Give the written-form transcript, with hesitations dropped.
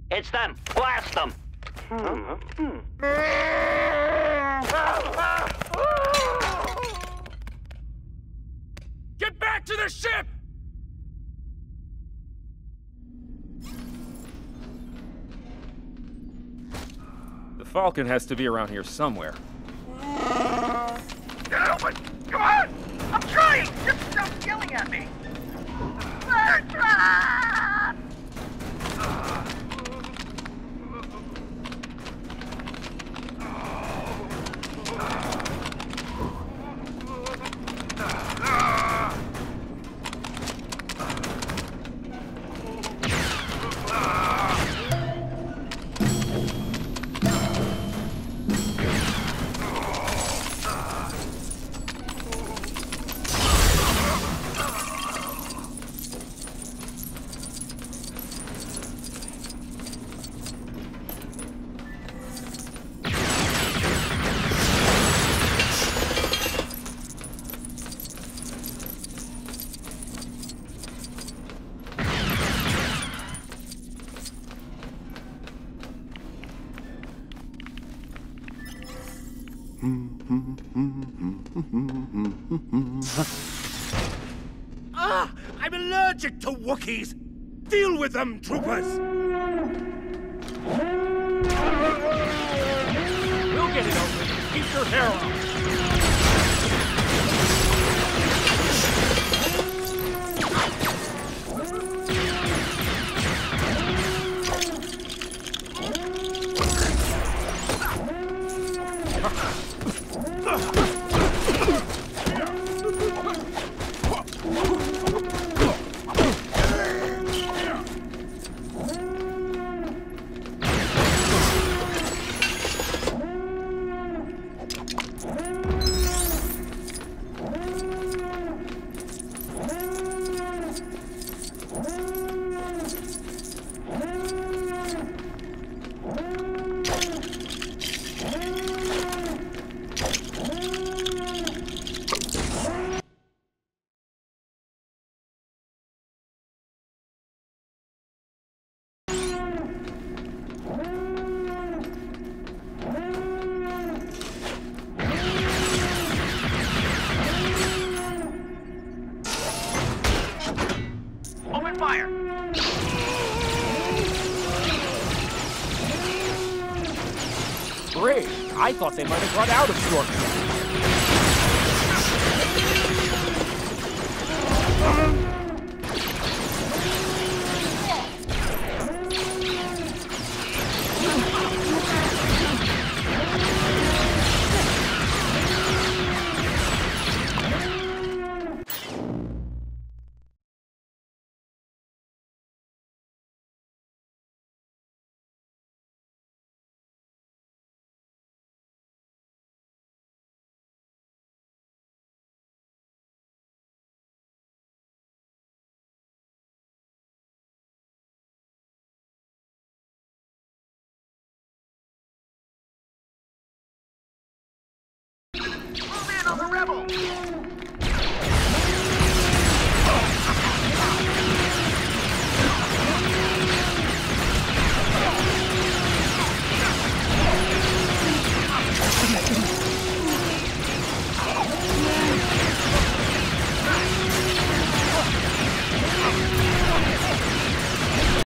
It's them. Blast them. Get back to the ship! The Falcon has to be around here somewhere. Get open! Come on! I'm trying! Just stop yelling at me! I'm allergic to Wookiees! Deal with them, troopers! We'll get it open. Keep your hair on. Open fire! Great. I thought they might have run out of shortcuts.